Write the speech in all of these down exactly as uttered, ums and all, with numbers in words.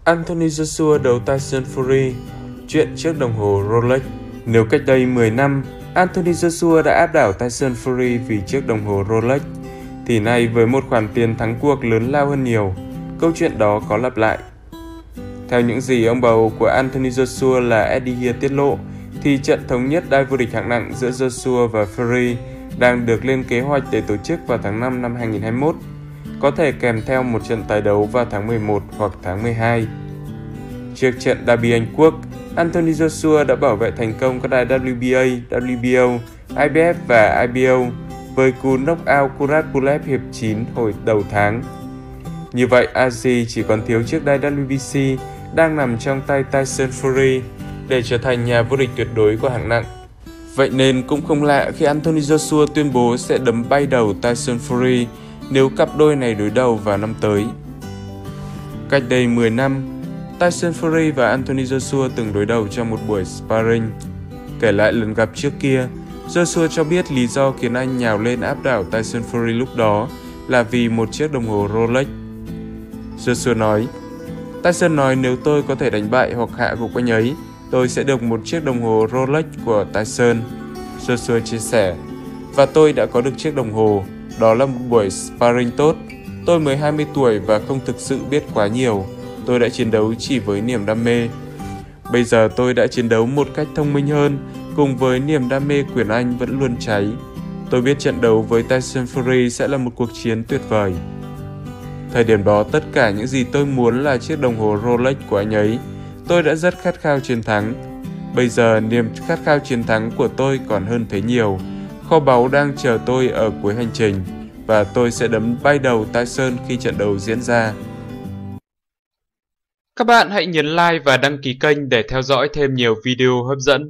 Anthony Joshua đấu Tyson Fury, chuyện chiếc đồng hồ Rolex. Nếu cách đây mười năm, Anthony Joshua đã áp đảo Tyson Fury vì chiếc đồng hồ Rolex, thì nay với một khoản tiền thắng cuộc lớn lao hơn nhiều, câu chuyện đó có lặp lại. Theo những gì ông bầu của Anthony Joshua là Eddie Hearn tiết lộ, thì trận thống nhất đai vô địch hạng nặng giữa Joshua và Fury đang được lên kế hoạch để tổ chức vào tháng năm năm hai nghìn không trăm hai mươi mốt, có thể kèm theo một trận tái đấu vào tháng mười một hoặc tháng mười hai. Trước trận derby Anh Quốc, Anthony Joshua đã bảo vệ thành công các đai W B A, W B O, I B F và I B O với cú knockout Kurat Pulev hiệp chín hồi đầu tháng. Như vậy, a giê chỉ còn thiếu chiếc đai W B C đang nằm trong tay Tyson Fury để trở thành nhà vô địch tuyệt đối của hạng nặng. Vậy nên cũng không lạ khi Anthony Joshua tuyên bố sẽ đấm bay đầu Tyson Fury nếu cặp đôi này đối đầu vào năm tới. Cách đây mười năm, Tyson Fury và Anthony Joshua từng đối đầu trong một buổi sparring. Kể lại lần gặp trước kia, Joshua cho biết lý do khiến anh nhào lên áp đảo Tyson Fury lúc đó là vì một chiếc đồng hồ Rolex. Joshua nói, Tyson nói nếu tôi có thể đánh bại hoặc hạ gục anh ấy, tôi sẽ được một chiếc đồng hồ Rolex của Tyson. Joshua chia sẻ, và tôi đã có được chiếc đồng hồ. Đó là một buổi sparring tốt. Tôi mới hai mươi tuổi và không thực sự biết quá nhiều. Tôi đã chiến đấu chỉ với niềm đam mê. Bây giờ tôi đã chiến đấu một cách thông minh hơn, cùng với niềm đam mê quyền Anh vẫn luôn cháy. Tôi biết trận đấu với Tyson Fury sẽ là một cuộc chiến tuyệt vời. Thời điểm đó, tất cả những gì tôi muốn là chiếc đồng hồ Rolex của anh ấy. Tôi đã rất khát khao chiến thắng. Bây giờ, niềm khát khao chiến thắng của tôi còn hơn thế nhiều. Kho báu đang chờ tôi ở cuối hành trình, và tôi sẽ đấm bay đầu Tyson khi trận đấu diễn ra. Các bạn hãy nhấn like và đăng ký kênh để theo dõi thêm nhiều video hấp dẫn.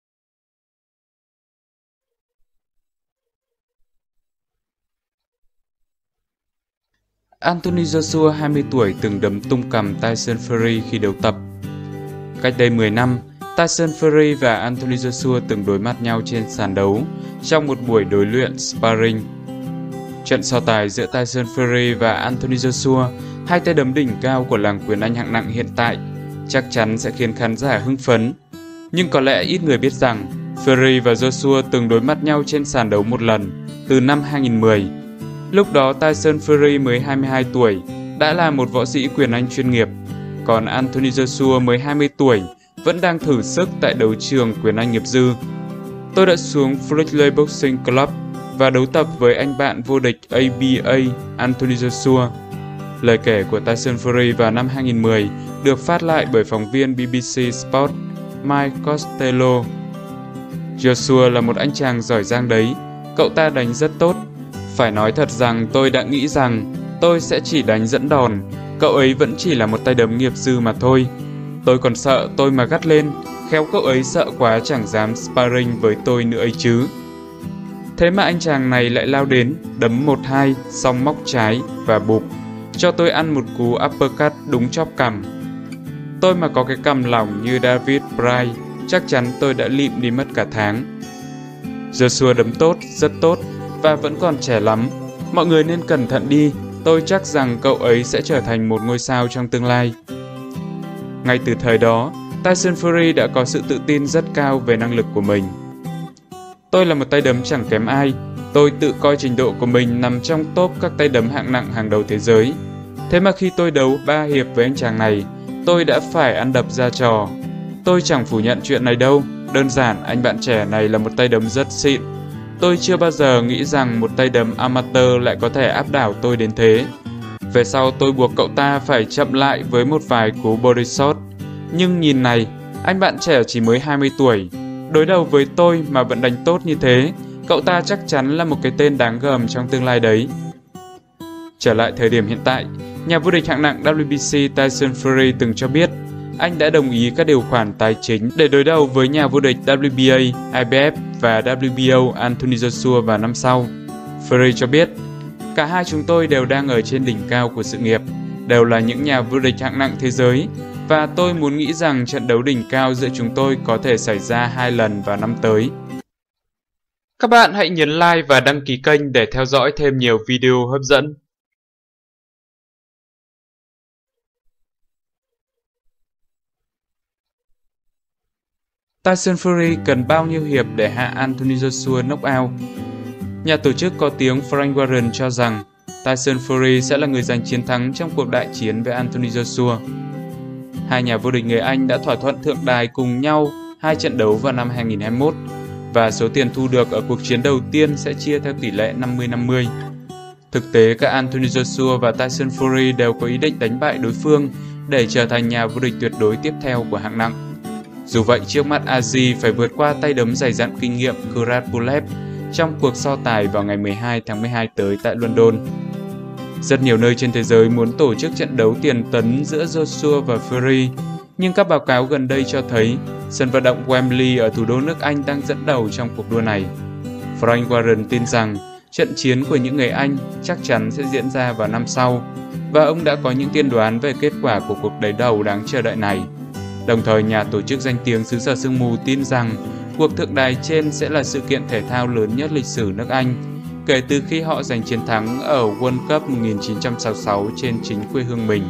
Anthony Joshua hai mươi tuổi từng đấm tung cằm Tyson Fury khi đấu tập. Cách đây mười năm, Tyson Fury và Anthony Joshua từng đối mặt nhau trên sàn đấu trong một buổi đối luyện sparring. Trận so tài giữa Tyson Fury và Anthony Joshua, hai tay đấm đỉnh cao của làng quyền Anh hạng nặng hiện tại, chắc chắn sẽ khiến khán giả hưng phấn. Nhưng có lẽ ít người biết rằng Fury và Joshua từng đối mặt nhau trên sàn đấu một lần từ năm hai nghìn không trăm mười. Lúc đó Tyson Fury mới hai mươi hai tuổi, đã là một võ sĩ quyền Anh chuyên nghiệp, còn Anthony Joshua mới hai mươi tuổi, vẫn đang thử sức tại đấu trường quyền Anh nghiệp dư. Tôi đã xuống Fridley Boxing Club và đấu tập với anh bạn vô địch A B A Anthony Joshua. Lời kể của Tyson Fury vào năm hai nghìn không trăm mười được phát lại bởi phóng viên B B C Sport Mike Costello. Joshua là một anh chàng giỏi giang đấy, cậu ta đánh rất tốt. Phải nói thật rằng tôi đã nghĩ rằng tôi sẽ chỉ đánh dẫn đòn, cậu ấy vẫn chỉ là một tay đấm nghiệp dư mà thôi. Tôi còn sợ tôi mà gắt lên, khéo cậu ấy sợ quá chẳng dám sparring với tôi nữa ấy chứ. Thế mà anh chàng này lại lao đến, đấm một hai, xong móc trái và bụp, cho tôi ăn một cú uppercut đúng chóp cằm. Tôi mà có cái cằm lỏng như David Bray, chắc chắn tôi đã lịm đi mất cả tháng. Joshua đấm tốt, rất tốt, và vẫn còn trẻ lắm. Mọi người nên cẩn thận đi, tôi chắc rằng cậu ấy sẽ trở thành một ngôi sao trong tương lai. Ngay từ thời đó, Tyson Fury đã có sự tự tin rất cao về năng lực của mình. Tôi là một tay đấm chẳng kém ai, tôi tự coi trình độ của mình nằm trong top các tay đấm hạng nặng hàng đầu thế giới. Thế mà khi tôi đấu ba hiệp với anh chàng này, tôi đã phải ăn đập ra trò. Tôi chẳng phủ nhận chuyện này đâu, đơn giản anh bạn trẻ này là một tay đấm rất xịn. Tôi chưa bao giờ nghĩ rằng một tay đấm amateur lại có thể áp đảo tôi đến thế. Về sau tôi buộc cậu ta phải chậm lại với một vài cú body shot. Nhưng nhìn này, anh bạn trẻ chỉ mới hai mươi tuổi, đối đầu với tôi mà vẫn đánh tốt như thế, cậu ta chắc chắn là một cái tên đáng gờm trong tương lai đấy. Trở lại thời điểm hiện tại, nhà vô địch hạng nặng W B C Tyson Fury từng cho biết anh đã đồng ý các điều khoản tài chính để đối đầu với nhà vô địch W B A, I B F và W B O Anthony Joshua vào năm sau. Fury cho biết, cả hai chúng tôi đều đang ở trên đỉnh cao của sự nghiệp, đều là những nhà vô địch hạng nặng thế giới, và tôi muốn nghĩ rằng trận đấu đỉnh cao giữa chúng tôi có thể xảy ra hai lần vào năm tới. Các bạn hãy nhấn like và đăng ký kênh để theo dõi thêm nhiều video hấp dẫn. Tyson Fury cần bao nhiêu hiệp để hạ Anthony Joshua knock out? Nhà tổ chức có tiếng Frank Warren cho rằng Tyson Fury sẽ là người giành chiến thắng trong cuộc đại chiến với Anthony Joshua. Hai nhà vô địch người Anh đã thỏa thuận thượng đài cùng nhau hai trận đấu vào năm hai nghìn không trăm hai mươi mốt và số tiền thu được ở cuộc chiến đầu tiên sẽ chia theo tỷ lệ năm mươi năm mươi. Thực tế, cả Anthony Joshua và Tyson Fury đều có ý định đánh bại đối phương để trở thành nhà vô địch tuyệt đối tiếp theo của hạng nặng. Dù vậy, trước mắt Aziz phải vượt qua tay đấm dày dặn kinh nghiệm Khurad trong cuộc so tài vào ngày mười hai tháng mười hai tới tại London. Rất nhiều nơi trên thế giới muốn tổ chức trận đấu tiền tấn giữa Joshua và Fury, nhưng các báo cáo gần đây cho thấy sân vận động Wembley ở thủ đô nước Anh đang dẫn đầu trong cuộc đua này. Frank Warren tin rằng trận chiến của những người Anh chắc chắn sẽ diễn ra vào năm sau, và ông đã có những tiên đoán về kết quả của cuộc đối đầu đáng chờ đợi này. Đồng thời, nhà tổ chức danh tiếng xứ sở sương mù tin rằng cuộc thượng đài trên sẽ là sự kiện thể thao lớn nhất lịch sử nước Anh, kể từ khi họ giành chiến thắng ở World Cup một nghìn chín trăm sáu mươi sáu trên chính quê hương mình.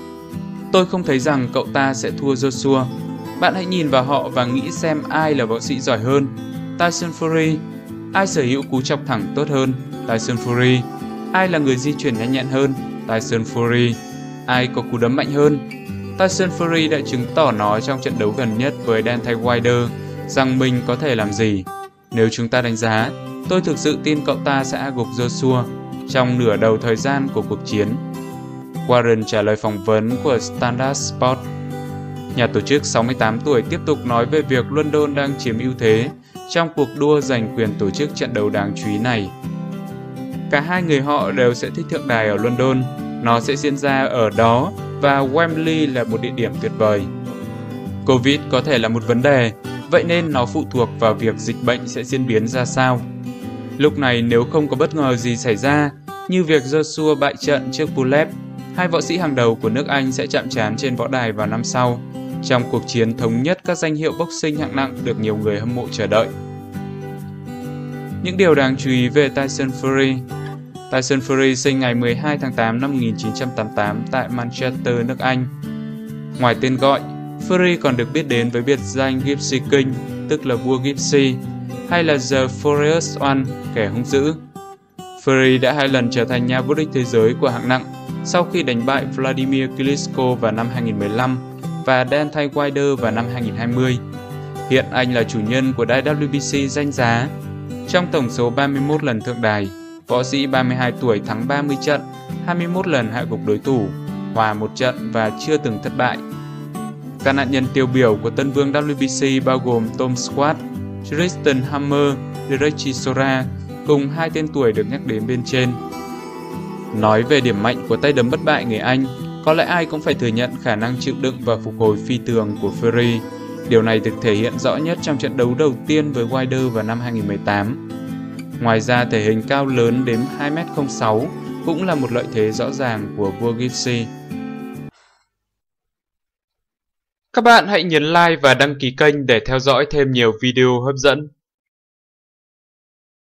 Tôi không thấy rằng cậu ta sẽ thua Joshua. Bạn hãy nhìn vào họ và nghĩ xem ai là võ sĩ giỏi hơn. Tyson Fury. Ai sở hữu cú chọc thẳng tốt hơn? Tyson Fury. Ai là người di chuyển nhanh nhẹn hơn? Tyson Fury. Ai có cú đấm mạnh hơn? Tyson Fury đã chứng tỏ nó trong trận đấu gần nhất với Deontay Wilder rằng mình có thể làm gì. Nếu chúng ta đánh giá, tôi thực sự tin cậu ta sẽ hạ gục Joshua trong nửa đầu thời gian của cuộc chiến. Warren trả lời phỏng vấn của Standard Sport. Nhà tổ chức sáu mươi tám tuổi tiếp tục nói về việc London đang chiếm ưu thế trong cuộc đua giành quyền tổ chức trận đấu đáng chú ý này. Cả hai người họ đều sẽ thích thượng đài ở London, nó sẽ diễn ra ở đó và Wembley là một địa điểm tuyệt vời. Covid có thể là một vấn đề, vậy nên nó phụ thuộc vào việc dịch bệnh sẽ diễn biến ra sao. Lúc này nếu không có bất ngờ gì xảy ra, như việc Joshua bại trận trước Pulev, hai võ sĩ hàng đầu của nước Anh sẽ chạm trán trên võ đài vào năm sau, trong cuộc chiến thống nhất các danh hiệu boxing hạng nặng được nhiều người hâm mộ chờ đợi. Những điều đáng chú ý về Tyson Fury. Tyson Fury sinh ngày mười hai tháng tám năm một nghìn chín trăm tám mươi tám tại Manchester, nước Anh. Ngoài tên gọi, Fury còn được biết đến với biệt danh Gypsy King, tức là vua Gypsy, hay là The Furious One, kẻ hung dữ. Fury đã hai lần trở thành nhà vô địch thế giới của hạng nặng sau khi đánh bại Vladimir Klitschko vào năm hai nghìn không trăm mười lăm và Deontay Wilder vào năm hai nghìn không trăm hai mươi. Hiện anh là chủ nhân của đai W B C danh giá. Trong tổng số ba mươi mốt lần thượng đài, võ sĩ ba mươi hai tuổi thắng ba mươi trận, hai mươi mốt lần hạ gục đối thủ, hòa một trận và chưa từng thất bại. Các nạn nhân tiêu biểu của tân vương W B C bao gồm Tom Squat, Tristan Hammer, Derek Chisora, cùng hai tên tuổi được nhắc đến bên trên. Nói về điểm mạnh của tay đấm bất bại người Anh, có lẽ ai cũng phải thừa nhận khả năng chịu đựng và phục hồi phi thường của Fury. Điều này được thể hiện rõ nhất trong trận đấu đầu tiên với Wilder vào năm hai nghìn không trăm mười tám. Ngoài ra, thể hình cao lớn đến hai mét không sáu cũng là một lợi thế rõ ràng của vua Gypsy. Các bạn hãy nhấn like và đăng ký kênh để theo dõi thêm nhiều video hấp dẫn.